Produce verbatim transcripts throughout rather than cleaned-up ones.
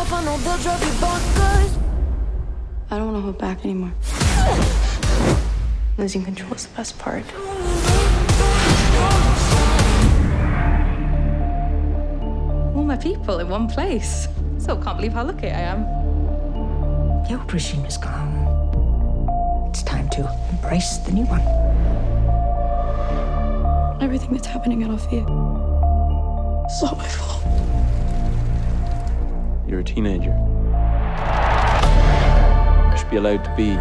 off, I know they'll drive you bonkers. I don't want to hold back anymore. Losing control is the best part. All my people in one place. So can't believe how lucky I am. The old regime is gone. It's time to embrace the new one. Everything that's happening at Alfea, it's all my fault. You're a teenager. You should be allowed to be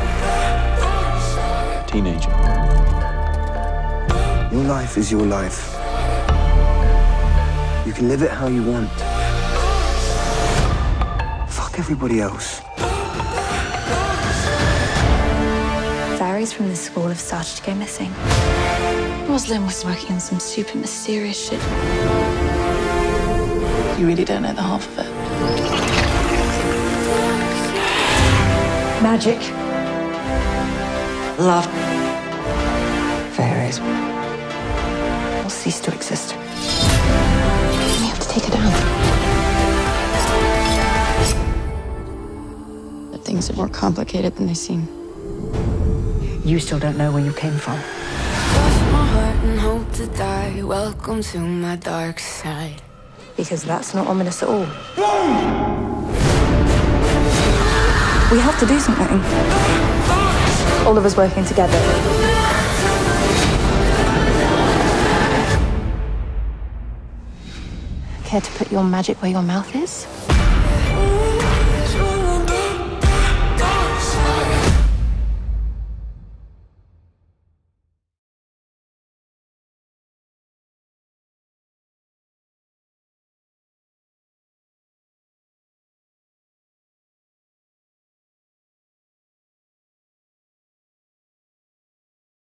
a teenager. Your life is your life. You can live it how you want. Fuck everybody else. Fairies from the school have started to go missing. Roslyn was working on some super mysterious shit. You really don't know the half of it. Magic. Love. Fairies will cease to exist. We have to take her down. But things are more complicated than they seem. You still don't know where you came from. Cross my heart and hope to die. Welcome to my dark side. Because that's not ominous at all. We have to do something. All of us working together. Care to put your magic where your mouth is?